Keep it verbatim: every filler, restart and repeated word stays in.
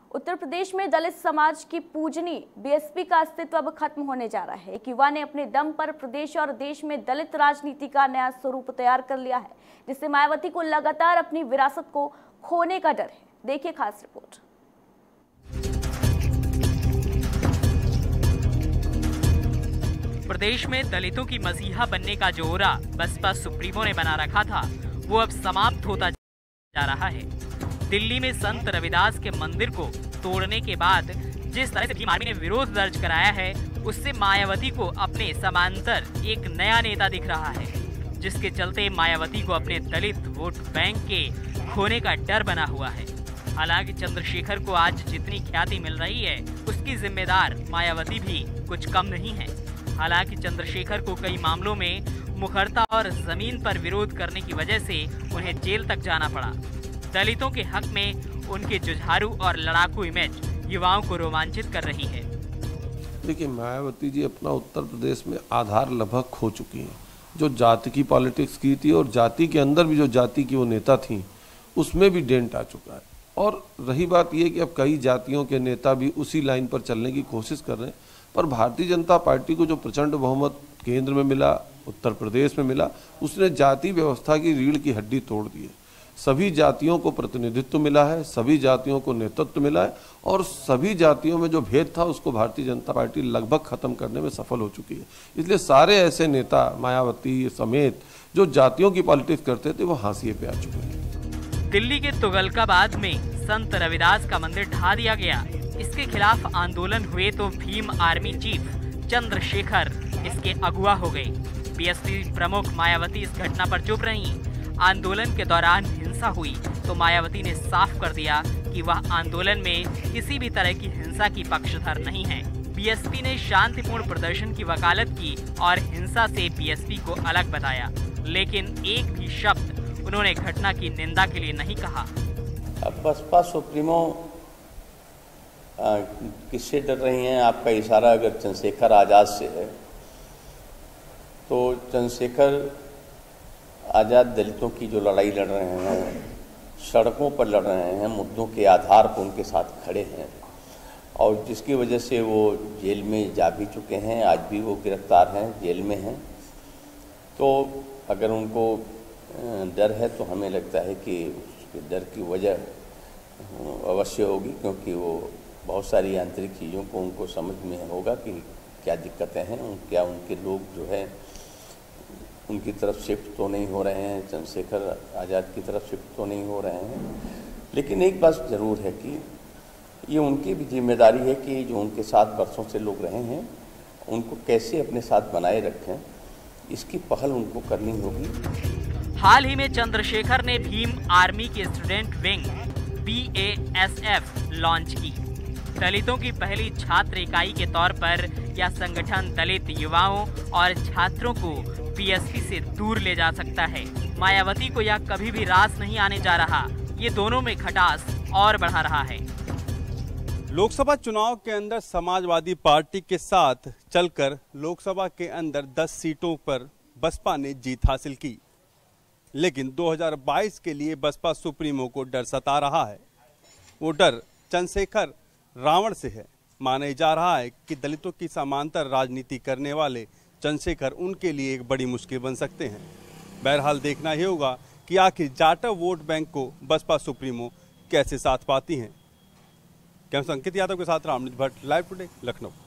उत्तर प्रदेश में दलित समाज की पूजनी बीएसपी का अस्तित्व अब खत्म होने जा रहा है। एक युवा ने अपने दम पर प्रदेश और देश में दलित राजनीति का नया स्वरूप तैयार कर लिया है, जिससे मायावती को लगातार अपनी विरासत को खोने का डर है। देखिए खास रिपोर्ट। प्रदेश में दलितों की मसीहा बनने का जो ओरा बसपा सुप्रीमो ने बना रखा था, वो अब समाप्त होता जा रहा है। दिल्ली में संत रविदास के मंदिर को तोड़ने के बाद जिस तरह से भीम आर्मी ने विरोध दर्ज कराया है, उससे मायावती को अपने समांतर एक नया नेता दिख रहा है, जिसके चलते मायावती को अपने दलित वोट बैंक के खोने का डर बना हुआ है। हालांकि चंद्रशेखर को आज जितनी ख्याति मिल रही है, उसकी जिम्मेदार मायावती भी कुछ कम नहीं है। हालांकि चंद्रशेखर को कई मामलों में मुखरता और जमीन पर विरोध करने की वजह से उन्हें जेल तक जाना पड़ा। दलितों के हक में उनके जुझारू और लड़ाकू इमेज युवाओं को रोमांचित कर रही है। देखिए, मायावती जी अपना उत्तर प्रदेश में आधार लगभग खो चुकी हैं। जो जाति की पॉलिटिक्स की थी और जाति के अंदर भी जो जाति की वो नेता थी, उसमें भी डेंट आ चुका है। और रही बात ये कि अब कई जातियों के नेता भी उसी लाइन पर चलने की कोशिश कर रहे हैं, पर भारतीय जनता पार्टी को जो प्रचंड बहुमत केंद्र में मिला, उत्तर प्रदेश में मिला, उसने जाति व्यवस्था की रीढ़ की हड्डी तोड़ दी है। सभी जातियों को प्रतिनिधित्व मिला है, सभी जातियों को नेतृत्व मिला है और सभी जातियों में जो भेद था उसको भारतीय जनता पार्टी लगभग खत्म करने में सफल हो चुकी है। इसलिए सारे ऐसे नेता मायावती समेत जो जातियों की पॉलिटिक्स करते थे, वो हाशिए पे आ चुके हैं। दिल्ली के तुगलकाबाद में संत रविदास का मंदिर ढा दिया गया। इसके खिलाफ आंदोलन हुए तो भीम आर्मी चीफ चंद्रशेखर इसके अगुवा हो गए। बीएसपी प्रमुख मायावती इस घटना पर चुप रही। आंदोलन के दौरान हिंसा हुई तो मायावती ने साफ कर दिया कि वह आंदोलन में किसी भी तरह की हिंसा की पक्षधर नहीं है। बीएसपी ने शांतिपूर्ण प्रदर्शन की वकालत की और हिंसा से बीएसपी को अलग बताया, लेकिन एक भी शब्द उन्होंने घटना की निंदा के लिए नहीं कहा। अब बसपा सुप्रीमो किससे डर रही हैं? आपका इशारा अगर चंद्रशेखर आज़ाद से है तो चंद्रशेखर आज़ाद दलितों की जो लड़ाई लड़ रहे हैं, सड़कों पर लड़ रहे हैं, मुद्दों के आधार पर उनके साथ खड़े हैं और जिसकी वजह से वो जेल में जा भी चुके हैं। आज भी वो गिरफ्तार हैं, जेल में हैं। तो अगर उनको डर है तो हमें लगता है कि उसके डर की वजह अवश्य होगी, क्योंकि वो बहुत सारी आंतरिक चीज़ों को उनको समझ में होगा कि क्या दिक्कतें हैं, क्या उनके लोग जो है उनकी तरफ शिफ्ट तो नहीं हो रहे हैं, चंद्रशेखर आज़ाद की तरफ शिफ्ट तो नहीं हो रहे हैं। लेकिन एक बात ज़रूर है कि ये उनकी भी जिम्मेदारी है कि जो उनके साथ बरसों से लोग रहे हैं, उनको कैसे अपने साथ बनाए रखें, इसकी पहल उनको करनी होगी। हाल ही में चंद्रशेखर ने भीम आर्मी की student wing B A S F launch की। दलितों की पहली छात्र इकाई के तौर पर यह संगठन दलित युवाओं और छात्रों को बीएसपी से दूर ले जा सकता है। मायावती को यह कभी भी रास नहीं आने जा रहा, ये दोनों में खटास और बढ़ा रहा है। लोकसभा चुनाव के अंदर समाजवादी पार्टी के साथ चलकर लोकसभा के अंदर दस सीटों पर बसपा ने जीत हासिल की, लेकिन दो हज़ार बाईस के लिए बसपा सुप्रीमो को डर सता रहा है। वो डर चंद्रशेखर रावण से है। माना जा रहा है कि दलितों की समांतर राजनीति करने वाले चंद्रशेखर उनके लिए एक बड़ी मुश्किल बन सकते हैं। बहरहाल देखना ही होगा कि आखिर जाटव वोट बैंक को बसपा सुप्रीमो कैसे साथ पाती हैं। कैमरा अंकित यादव के साथ रामनीत भट्ट, लाइव टुडे, लखनऊ।